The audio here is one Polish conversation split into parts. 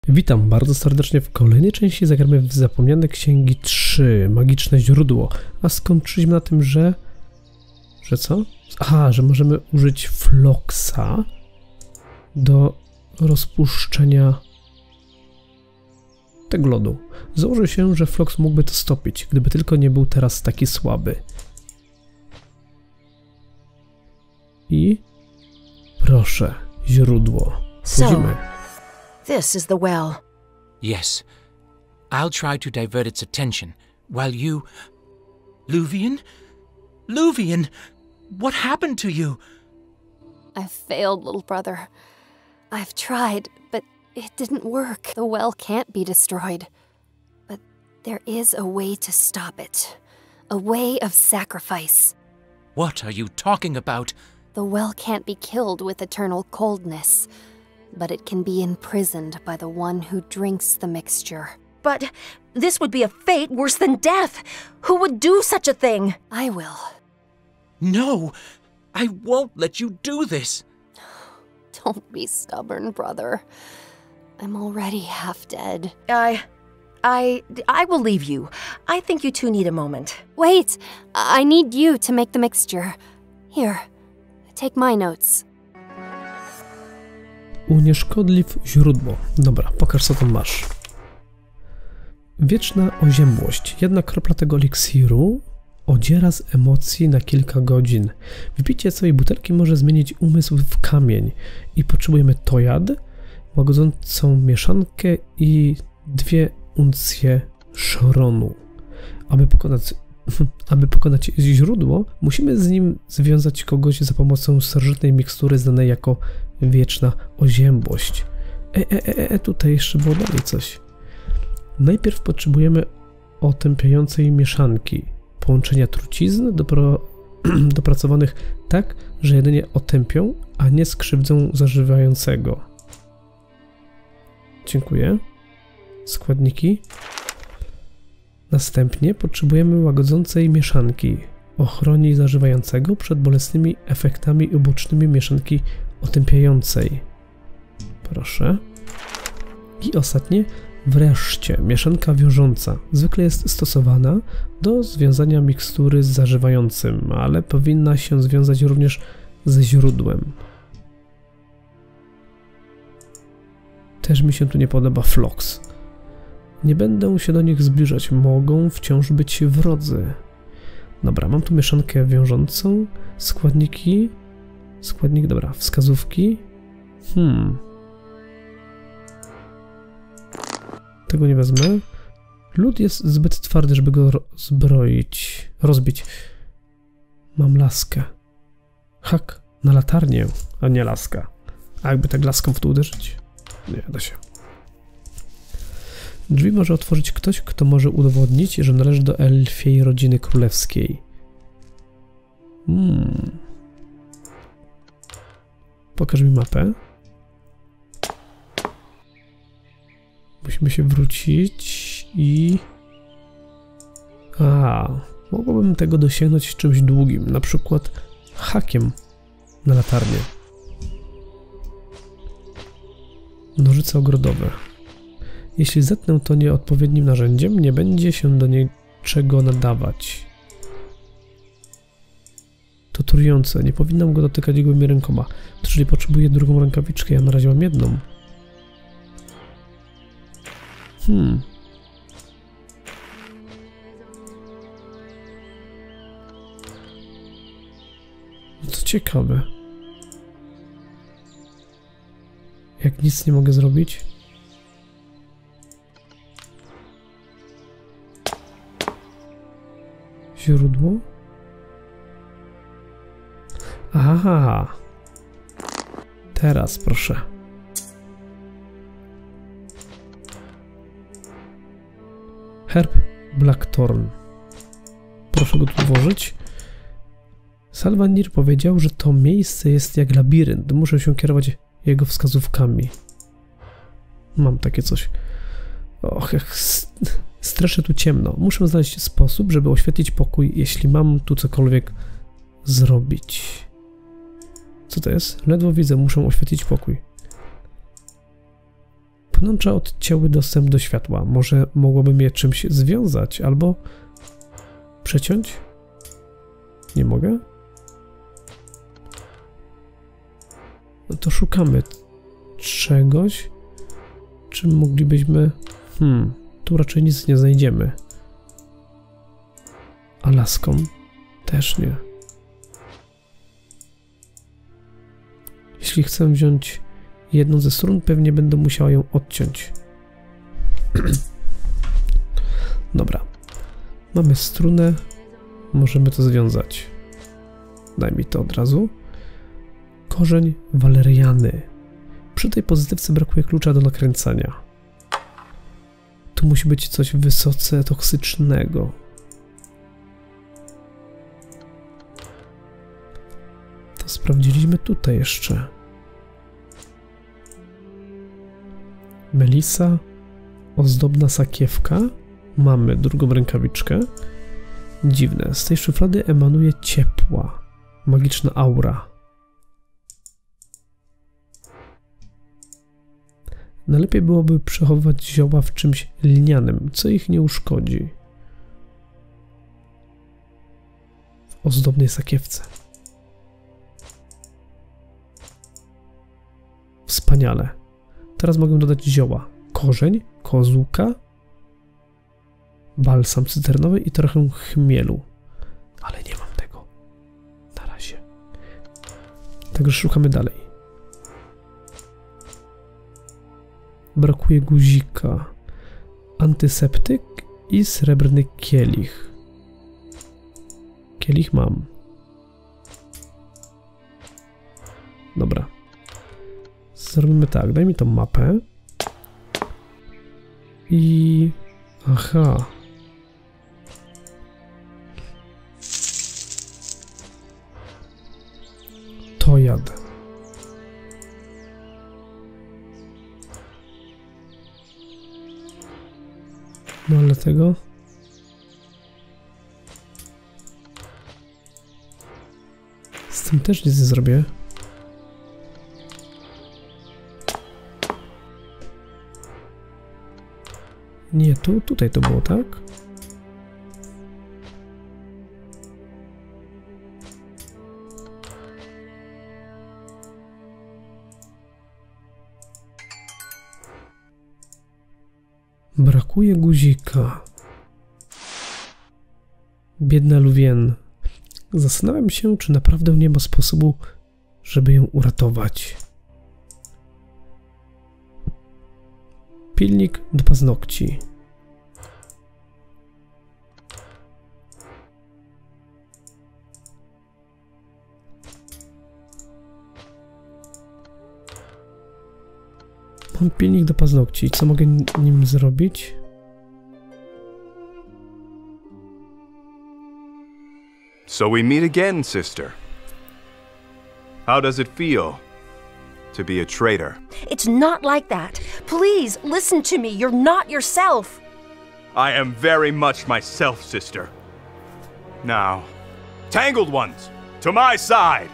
Witam bardzo serdecznie w kolejnej części. Zagramy w Zapomniane Księgi 3, Magiczne Źródło. A skończyliśmy na tym, że... Że co? Aha, że możemy użyć Floxa do rozpuszczenia tego lodu. Założę się, że Flox mógłby to stopić, gdyby tylko nie był teraz taki słaby. I... Proszę, źródło. Wchodzimy. This is the well. Yes. I'll try to divert its attention, while you... Luvian? Luvian! What happened to you? I've failed, little brother. I've tried, but it didn't work. The well can't be destroyed. But there is a way to stop it. A way of sacrifice. What are you talking about? The well can't be killed with eternal coldness, but it can be imprisoned by the one who drinks the mixture. But this would be a fate worse than death. Who would do such a thing? I will. No! I won't let you do this! Don't be stubborn, brother. I'm already half dead. I will leave you. I think you two need a moment. Wait! I need you to make the mixture. Here, take my notes. Unieszkodliw źródło. Dobra, pokaż co tam masz. Wieczna oziębłość. Jedna kropla tego eliksiru odziera z emocji na kilka godzin. Wypicie całej butelki może zmienić umysł w kamień. I potrzebujemy tojad, łagodzącą mieszankę i 2 uncje szronu. Aby pokonać źródło, musimy z nim związać kogoś za pomocą starożytnej mikstury znanej jako wieczna oziębłość. Tutaj jeszcze było dalej coś. Najpierw potrzebujemy otępiającej mieszanki, połączenia trucizn dopracowanych tak, że jedynie otępią, a nie skrzywdzą zażywającego. Dziękuję. Składniki. Następnie potrzebujemy łagodzącej mieszanki. Ochroni zażywającego przed bolesnymi efektami ubocznymi mieszanki otępiającej. Proszę. I ostatnie, wreszcie, mieszanka wiążąca. Zwykle jest stosowana do związania mikstury z zażywającym, ale powinna się związać również ze źródłem. Też mi się tu nie podoba Flox. Nie będę się do nich zbliżać, mogą wciąż być wrodzy. Dobra, mam tu mieszankę wiążącą, składniki, dobra, wskazówki. Tego nie wezmę. Lód jest zbyt twardy, żeby go rozbić. Mam laskę. Hak na latarnię, a nie laska. A jakby tak laską w to uderzyć? Nie da się. Drzwi może otworzyć ktoś, kto może udowodnić, że należy do elfiej rodziny królewskiej. Pokaż mi mapę. Musimy się wrócić i... mogłabym tego dosięgnąć czymś długim, na przykład hakiem na latarnię. Nożyce ogrodowe. Jeśli zetnę to nieodpowiednim narzędziem, nie będzie się do niczego nadawać. To trujące, nie powinnam go dotykać gołymi rękoma. Czyli potrzebuję drugą rękawiczkę, ja na razie mam jedną. No to ciekawe. Jak nic nie mogę zrobić? Źródło? Aha! Teraz proszę. Herb Blackthorn. Proszę go tu włożyć. Salvanir powiedział, że to miejsce jest jak labirynt. Muszę się kierować jego wskazówkami. Mam takie coś. Och, jak strasznie tu ciemno. Muszę znaleźć sposób, żeby oświetlić pokój, jeśli mam tu cokolwiek zrobić. Co to jest? Ledwo widzę, muszę oświetlić pokój. Pnącza odcięły dostęp do światła. Może mogłabym je czymś związać albo przeciąć? Nie mogę? No to szukamy czegoś, czym moglibyśmy... tu raczej nic nie znajdziemy. A laską? Też nie. Jeśli chcę wziąć jedną ze strun, pewnie będę musiała ją odciąć. Dobra. Mamy strunę. Możemy to związać. Daj mi to od razu. Korzeń waleriany. Przy tej pozytywce brakuje klucza do nakręcania. Tu musi być coś wysoce toksycznego. To sprawdziliśmy tutaj jeszcze. Melisa, ozdobna sakiewka. Mamy drugą rękawiczkę. Dziwne, z tej szuflady emanuje ciepła, magiczna aura. Najlepiej byłoby przechowywać zioła w czymś lnianym, co ich nie uszkodzi. W ozdobnej sakiewce. Wspaniale. Teraz mogę dodać zioła. Korzeń, kozłka, balsam cytrynowy i trochę chmielu. Ale nie mam tego. Na razie. Także szukamy dalej. Brakuje guzika. Antyseptyk i srebrny kielich. Kielich mam. Dobra. Zrobimy tak. Daj mi tą mapę. I... Aha. Tojad. No ale tego... Z tym też nic nie zrobię. Nie, tutaj to było, tak? Brakuje guzika. Biedna Luvien. Zastanawiam się, czy naprawdę nie ma sposobu, żeby ją uratować. Pilnik do paznokci. Mam pilnik do paznokci. Co mogę nim zrobić? So we meet again, sister. How does it feel to be a traitor? It's not like that. Please, listen to me. You're not yourself. I am very much myself, sister. Now, Tangled Ones, to my side!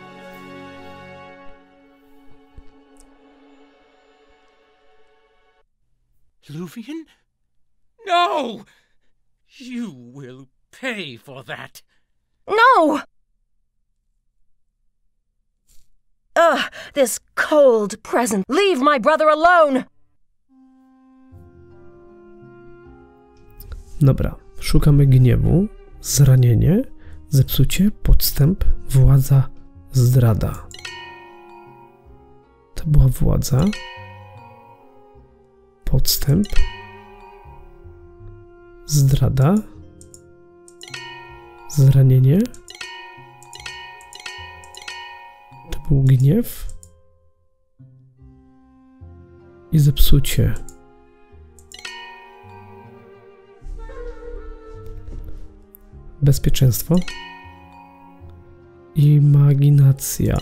Luvien? No! You will pay for that. No! Ugh, this cold present. Leave my brother alone! Dobra, szukamy gniewu, zranienie, zepsucie, podstęp, władza, zdrada. To była władza, podstęp, zdrada, zranienie, to był gniew i zepsucie. Bezpieczeństwo. Imaginacja.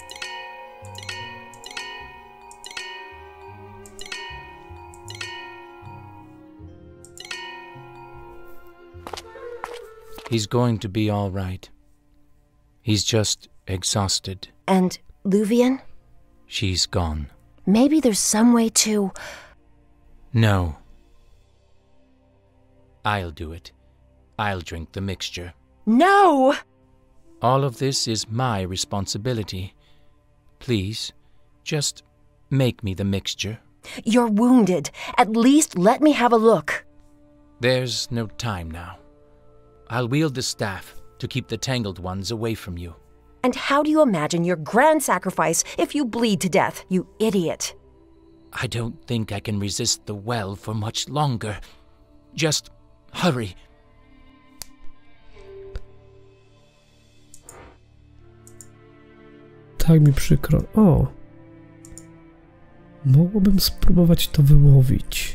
He's going to be all right. He's just exhausted. And Luvien? She's gone. Maybe there's some way to No. I'll do it. I'll drink the mixture. No! All of this is my responsibility. Please, just make me the mixture. You're wounded. At least let me have a look. There's no time now. I'll wield the staff to keep the Tangled Ones away from you. And how do you imagine your grand sacrifice if you bleed to death, you idiot? I don't think I can resist the well for much longer. Just hurry. Tak mi przykro. O! Mogłabym spróbować to wyłowić.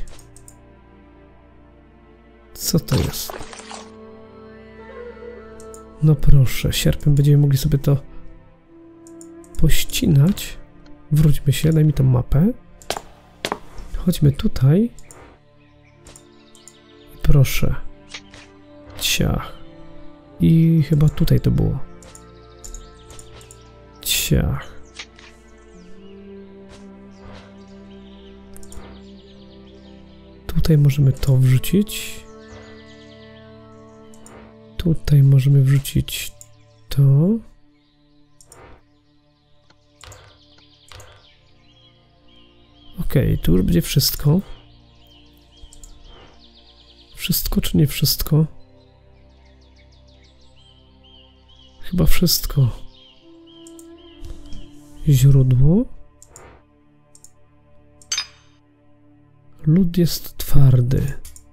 Co to jest? No proszę, sierpem będziemy mogli sobie to pościnać. Wróćmy się, daj mi tą mapę. Chodźmy tutaj. Proszę. Ciach. I chyba tutaj to było. Ciach. Tutaj możemy to wrzucić. Tutaj możemy wrzucić to. Okej, tu już będzie wszystko. Wszystko czy nie wszystko? Chyba wszystko. Źródło. Lód jest twardy.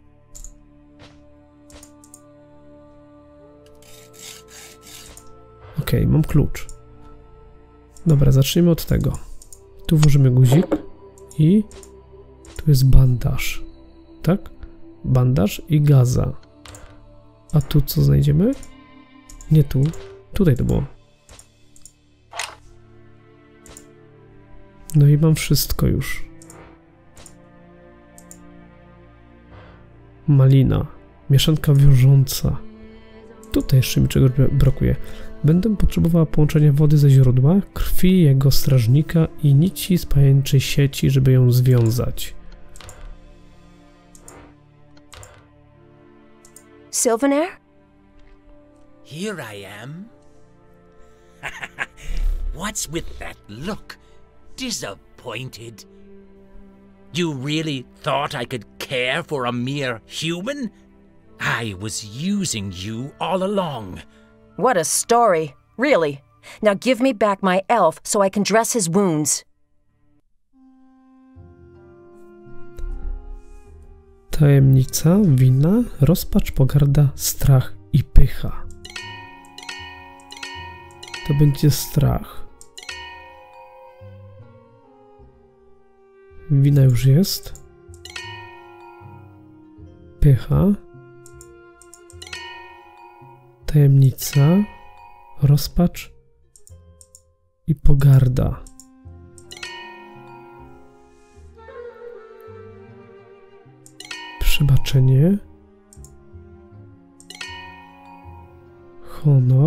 Okej, mam klucz. Dobra, zacznijmy od tego. Tu włożymy guzik i tu jest bandaż. Tak? Bandaż i gaza. A tu co znajdziemy? Nie tu. Tutaj to było. No i mam wszystko już. Malina. Mieszanka wiążąca. Tutaj jeszcze mi czegoś brakuje. Będę potrzebowała połączenia wody ze źródła, krwi jego strażnika i nici z pajęczej sieci, żeby ją związać. Sylvenair? Here I am. What's with that look? Disappointed? You really thought I could care for a mere human? I was using you all along. What a story. Really. Now give me back my elf so I can dress his wounds. Tajemnica, wina, rozpacz, pogarda, strach i pycha. To będzie strach. Wina już jest. Pycha. Tajemnica, rozpacz i pogarda. Przebaczenie, honor,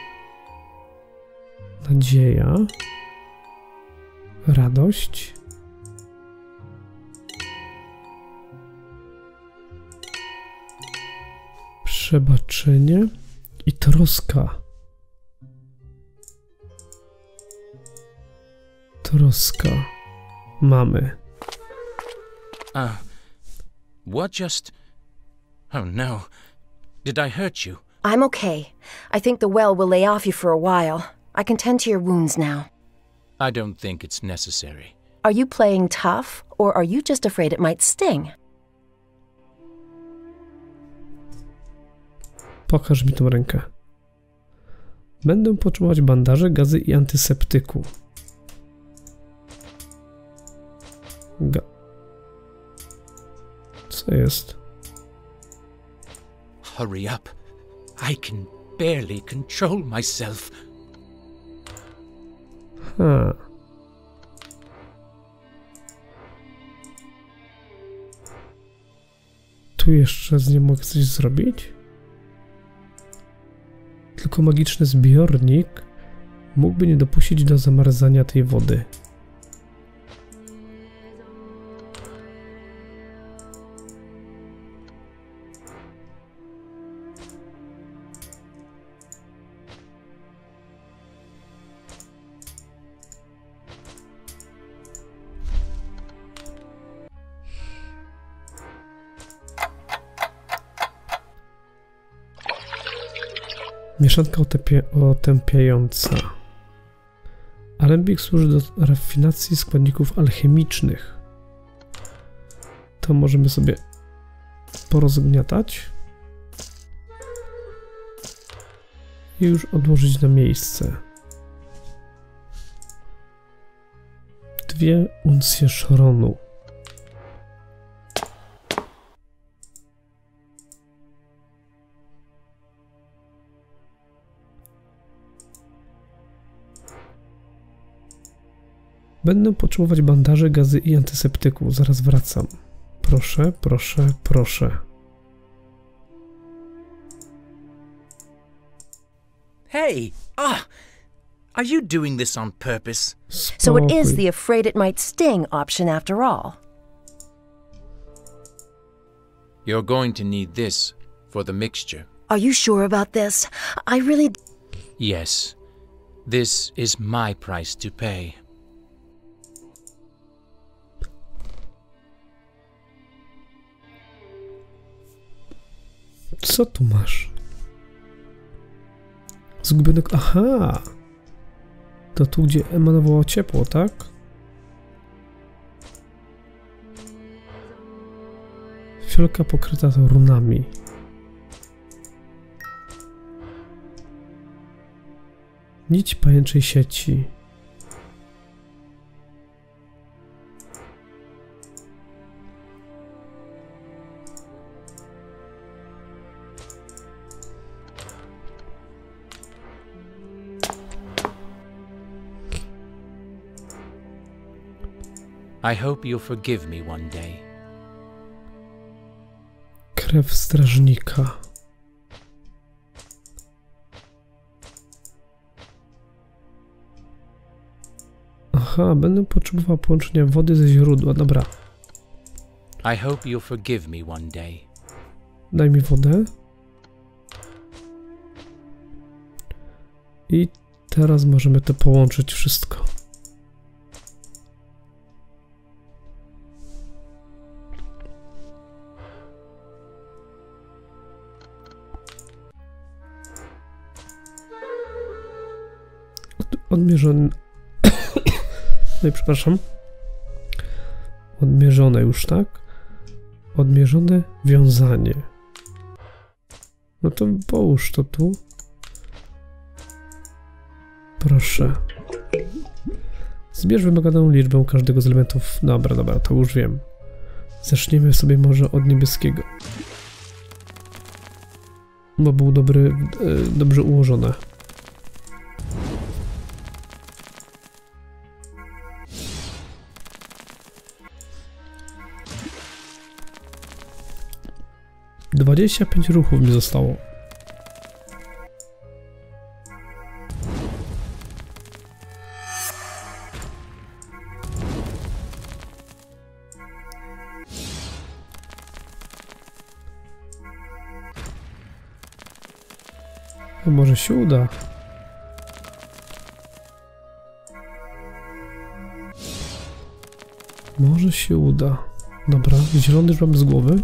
nadzieja, radość, przebaczenie i troska. Troska. Mamy. What just... Oh no. Did I hurt you? I'm okay. I think the well will lay off you for a while. I can tend to your wounds now. I don't think it's necessary. Are you playing tough, or are you just afraid it might sting? Pokaż mi tą rękę. Będę potrzebować bandaży, gazy i antyseptyku. Co jest? Hurry up. I can barely control myself. Tu jeszcze z nim mogę coś zrobić? Tylko magiczny zbiornik mógłby nie dopuścić do zamarzania tej wody. Mieszanka otępiająca. Alembik służy do rafinacji składników alchemicznych. To możemy sobie porozgniatać i już odłożyć na miejsce. 2 uncje szronu. Będę potrzebować bandaży, gazy i antyseptyku. Zaraz wracam. Proszę, proszę, proszę. Hey! Are you doing this on purpose? So it is the afraid it might sting option after all. You're going to need this for the mixture. Are you sure about this? I really... Yes. This is my price to pay. Co tu masz? Zgubionego... Aha! To tu, gdzie emanowało ciepło, tak? Fiolka pokryta runami. Nić pajęczej sieci. I hope you'll forgive me one day. Krew strażnika. Aha, będę potrzebował połączenia wody ze źródła. Dobra. I hope you'll forgive me one day. Daj mi wodę. I teraz możemy to połączyć wszystko. Odmierzony. No i przepraszam. Odmierzone już, tak? Odmierzone wiązanie. No to połóż to tu. Proszę. Zbierz wymaganą liczbę każdego z elementów. Dobra, dobra, to już wiem. Zaczniemy sobie może od niebieskiego. Bo był dobrze ułożone. - 25 ruchów mi zostało. A może się uda. Może się uda. Dobra, zielony już mam z głowy.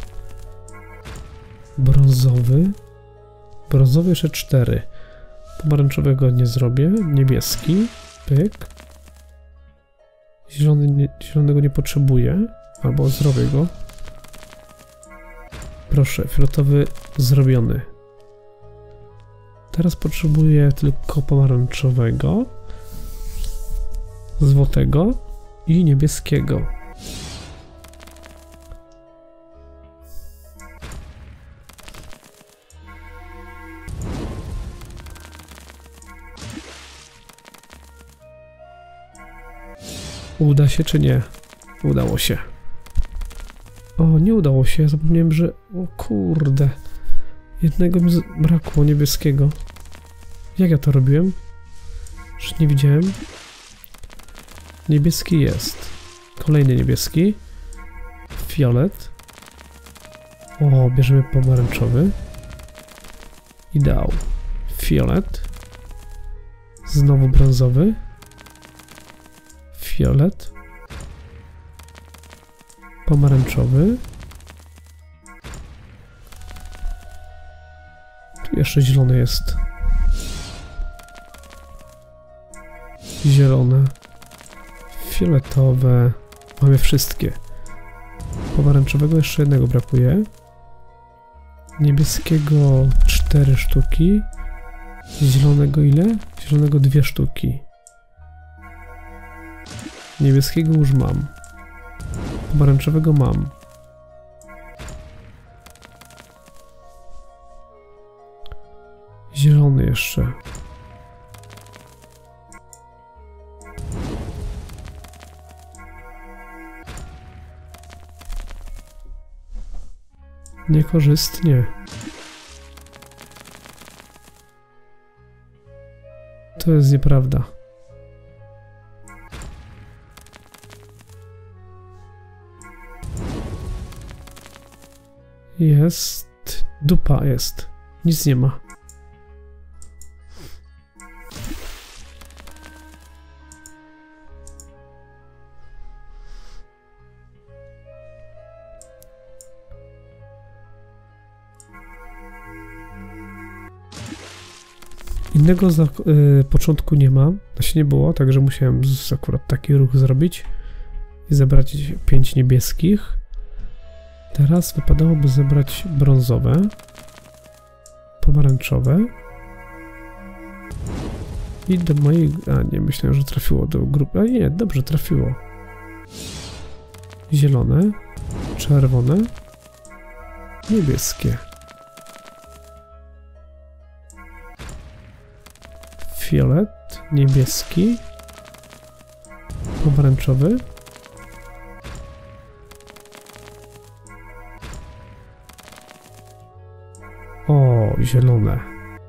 Brązowy. Brązowy jeszcze 4. Pomarańczowego nie zrobię. Niebieski. Pyk. Zielonego nie potrzebuję. Albo zrobię go. Proszę, fioletowy zrobiony. Teraz potrzebuję tylko pomarańczowego, złotego i niebieskiego. Uda się czy nie? Udało się. O, nie udało się. Zapomniałem, że... O kurde. Jednego mi brakło, niebieskiego. Jak ja to robiłem? Że nie widziałem. Niebieski jest. Kolejny niebieski. Fiolet. O, bierzemy pomarańczowy. Ideał. Fiolet. Znowu brązowy. Fiolet. Pomarańczowy. Tu jeszcze zielony jest. zielone, fioletowe. Mamy wszystkie. Pomarańczowego jeszcze jednego brakuje. Niebieskiego 4 sztuki. Zielonego ile? Zielonego 2 sztuki. Niebieskiego już mam. Pomarańczowego mam. Zielony jeszcze. Niekorzystnie. To jest nieprawda. Jest. Dupa jest. Nic nie ma. Innego początku nie ma, znaczy nie było, także musiałem akurat taki ruch zrobić i zebrać 5 niebieskich. Teraz wypadałoby zebrać brązowe, pomarańczowe i do mojej... A nie, myślałem, że trafiło do grupy. A nie, dobrze, trafiło. Zielone, czerwone, niebieskie. Fiolet, niebieski, pomarańczowy, o, zielone.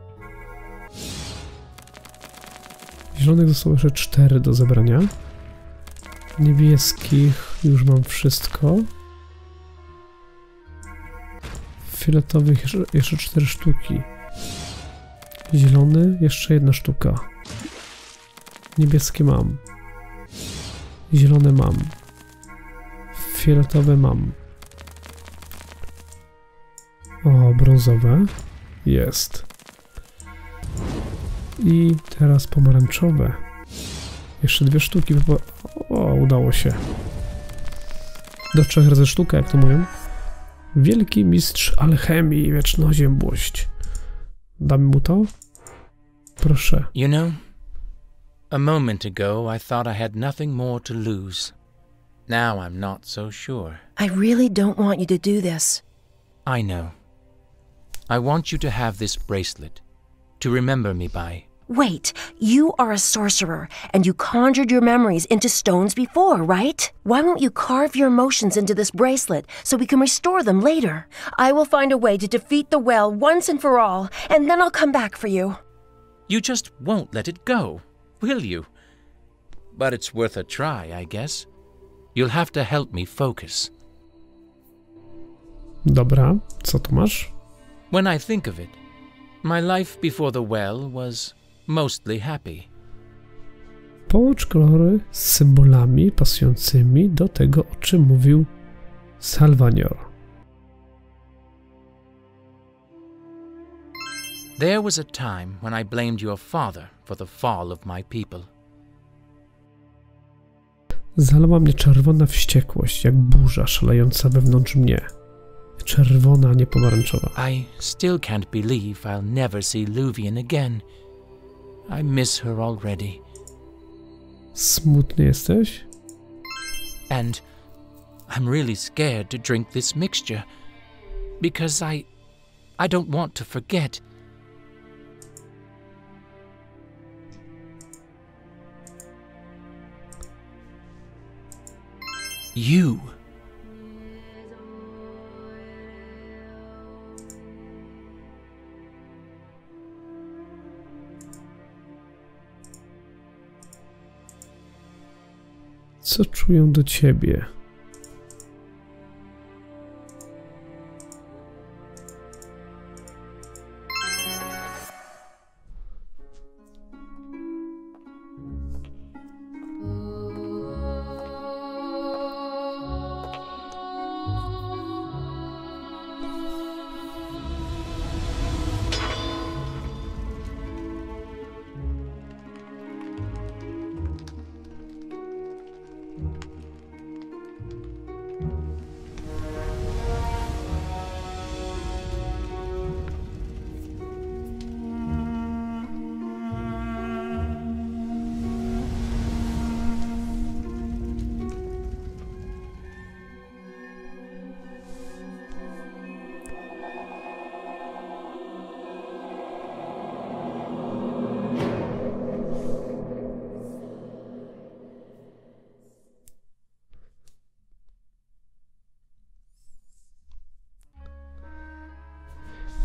Zielonych zostało jeszcze 4 do zebrania. Niebieskich już mam wszystko. Fioletowych jeszcze 4 sztuki. Zielony, jeszcze 1 sztuka. Niebieskie mam. Zielone mam. Fioletowe mam. O, brązowe. Jest. I teraz pomarańczowe. Jeszcze 2 sztuki. O, udało się. Do 3 razy sztuka, jak to mówią. Wielki mistrz alchemii i wiecznoziębłość. Damy mu to? Proszę. You know, a moment ago I thought I had nothing more to lose. Now I'm not so sure. I really don't want you to do this. I know. I want you to have this bracelet, to remember me by. Wait, you are a sorcerer, and you conjured your memories into stones before, right? Why won't you carve your emotions into this bracelet so we can restore them later? I will find a way to defeat the well once and for all, and then I'll come back for you. You just won't let it go, will you? But it's worth a try, I guess. You'll have to help me focus. Dobra, co tu masz? When I think of it, my life before the well was mostly happy. Połącz kolory z symbolami pasującymi do tego, o czym mówił Salvanior. There was a time when I blamed your father for the fall of my people. Zalała mnie czerwona wściekłość, jak burza szalejąca wewnątrz mnie. Czerwona, a nie pomarańczowa. I still can't believe I'll never see Luvian again. I miss her already. Smutny jesteś? And I'm really scared to drink this mixture because I don't want to forget. You. Co czuję do ciebie?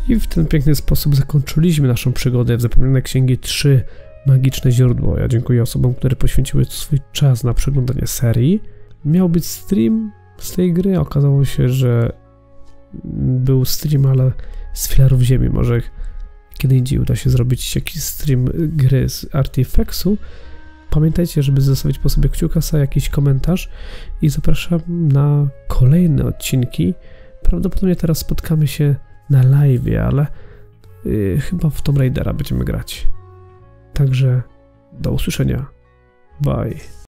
I w ten piękny sposób zakończyliśmy naszą przygodę w Zapomniane Księgi 3 Magiczne Źródło. Ja dziękuję osobom, które poświęciły swój czas na przeglądanie serii. Miał być stream z tej gry, okazało się, że był stream, ale z Filarów Ziemi. Może kiedy indziej uda się zrobić jakiś stream gry z Artifexu. Pamiętajcie, żeby zostawić po sobie kciukasa, jakiś komentarz i zapraszam na kolejne odcinki. Prawdopodobnie teraz spotkamy się na live'ie, ale chyba w Tomb Raidera będziemy grać. Także do usłyszenia. Bye.